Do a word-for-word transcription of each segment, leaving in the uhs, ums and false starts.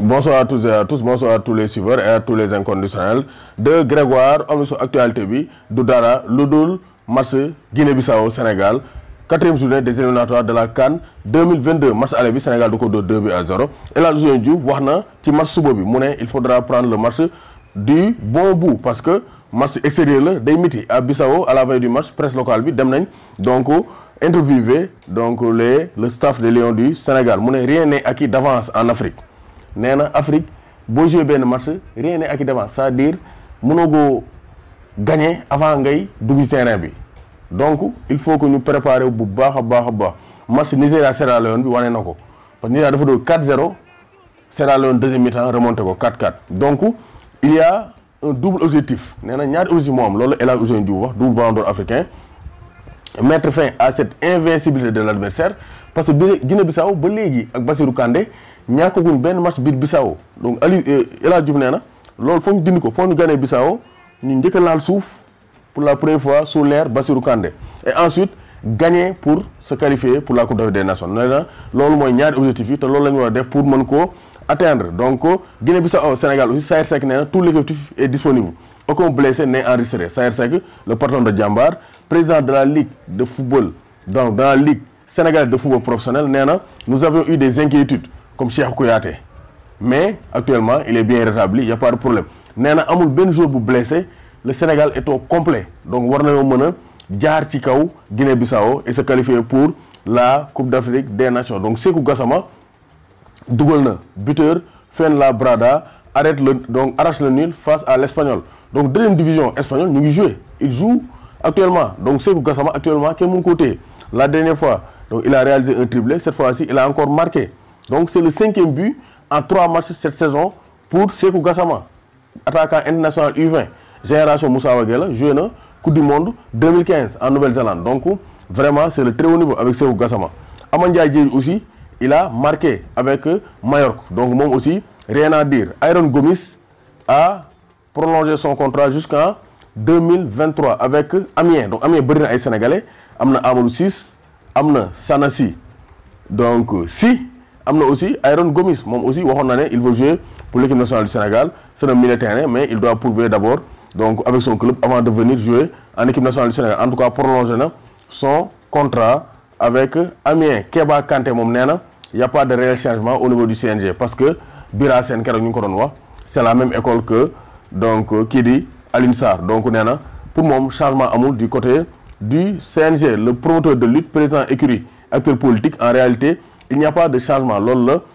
Bonsoir à tous et à tous, bonsoir à tous les suiveurs et à tous les inconditionnels de Grégoire. Am sur actualité bi du dara lu dul match Guinée-Bissau Sénégal quatrième journée des éliminatoires de la CAN deux mille vingt-deux match aller bi Sénégal du ko dóor deux buts à zéro. El Hadji Ousseynou Diouf wax na ci match suba bi mu ne il faudra prendre le match du bon bout parce que match extérieur la day miti à Bissau à la veille du match presse locale bi dem nañ donc interviewer donc les le staff des Lions du Sénégal mu ne rien n'est acquis d'avance en Afrique. nee na Afrique boo joué benn match rien n'est acquis d'avance c'est-à-dire mënoo goo gagner avant ngay dugg terrain bi donc il faut que ñu préparer bu baax a baax a baax match Nigéria Sierra Leone bi wane na ko parce que Nigéria dafa doon quatre zéro Sierra Leone deuxième mi-temps remonté ko quatre quatre donc il y a un double objectif nee na ñaari objectif moo am loolu El Hadji Ousseynou Diouf wax double ballon d'or africain mettre fin à cette invincibilité de l'adversaire parce que bi Guinée-Bissau ba léegi ak Bassirou Kandé ñàkkaguñ benn match biir Bissau donc Aliou El Hadji Diouf nee na loolu foog ñu dindi ko foog ñu gagné Bissau ñu njëkk a laal suuf pour la première fois sous l'ère Bassirou Kandé et ensuite gagner pour se qualifier pour la Coupe d'Afrique des Nations nee na loolu mooy ñaari objectif yi te loolu la ñu war a def pour mën koo atteindre donc Guinée-Bissau Sénégal aussi Saër Seck nee na tout l'effectif est disponible aucun blessé n'est enregistré Saër Seck le patron de Jambar président de la ligue de football donc dans la ligue sénégalaise de football professionnel nee na nous avions eu des inquiétudes comme Cheikh Kouyaté mais actuellement il est bien rétabli il y a pas de problème nee na amul benn jour bu blessé le Sénégal est au complet donc war nañoo mën a jaar ci kaw Guinée-Bissau et se qualifier pour la Coupe d'Afrique des Nations donc Sékou Gassama dugal na buteur Fuenlabrada arrête le donc arrache le nul face à l'Espagnol donc deuxième division espagnole ñu ngi jouer il joue actuellement donc Sékou Gassama actuellement kenn mënu ko téye la dernière fois donc il a réalisé un triplé cette fois-ci il a encore marqué donc c'est le cinquième but en trois matchs cette saison pour Sékou Gassama attaquant international U vingt génération Moussa Wagué joué na Coupe du Monde deux mille quinze en Nouvelle-Zélande donc vraiment c'est le très haut niveau avec Sékou Gassama. Amane Ndiaye Diédhiou aussi il a marqué avec Majorque donc moom aussi rien à dire. Iron Gomis a prolongé son contrat jusqu'en deux mille vingt-trois avec Amiens donc Amiens bëri na ay sénégalais am na Amadou Ciss am na Sanassi donc si. am na aussi Iron Gomis moom aussi waxoon na ne il veut jouer pour l'équipe nationale du Sénégal c'est un milieu de terrain mais il doit prouver d'abord donc avec son club avant de venir jouer en équipe nationale du Sénégal en tout cas prolonger na son contrat avec Amiens. Keba Kanté moom nee na y a pas de réel changement au niveau du C N G parce que Bira Sène keroog ñu ngi ko doon wax c'est la même école que donc kii di Alioune Sarr donc nee na pour moom changement amul du côté du C N G le promoteur de lutte président écurie acteur politique en réalité il n'y a pas de changement loolu la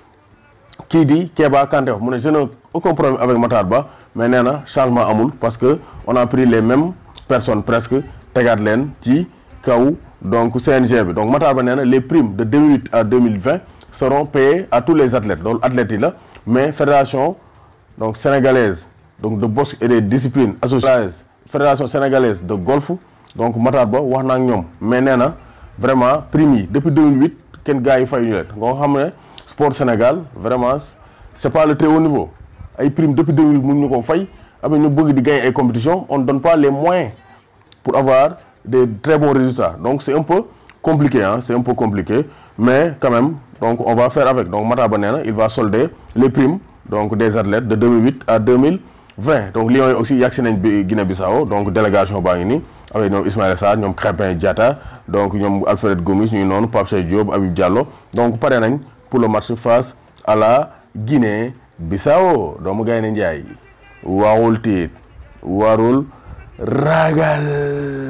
kii di Keba Kanté wax mu ne je n'ai aucun problème avec Matar Ba mais nee na changement amul parce que on a pris les mêmes personnes presque tegaat leen ci kaw donc C N G bi donc Matar Ba nee na les primes de deux mille huit à deux mille vingt seront payées à tous les athlètes loolu athlètes yi la mais fédération donc sénégalaise donc de boxe et des disciplines associées fédération sénégalaise de golf donc Matar Ba wax na ak ñoom mais nee na vraiment primes yi depuis deux mille huit kenn gars yi fay ñu leen nga xam ne sport Sénégal vraiment c'est pas le très haut niveau ay primes depuis deux mille mënuñu ko fay am ñu bëgg di gagner ay compétitions on ne donne pas les moyens pour avoir des très bons résultats donc c'est un peu compliqué hein c'est un peu compliqué mais quand même donc on va faire avec donc Matar Ba nee na il va solder les primes donc des athlètes de deux mille huit à deux mille vingt donc Lions yi aussi yàgg nañ bi Guinée-Bissau donc délégation baa ngi nii avec ñoom Ismaïla Sarr ñoom Crépin Diatta donc ñoom Alfred Gomis ñuy noonu Pape Cheikh Diop Habib Diallo donc pare nañ pour le match face à la Guinée-Bissau doomu Gaynde Njaay warul tiit warul ragal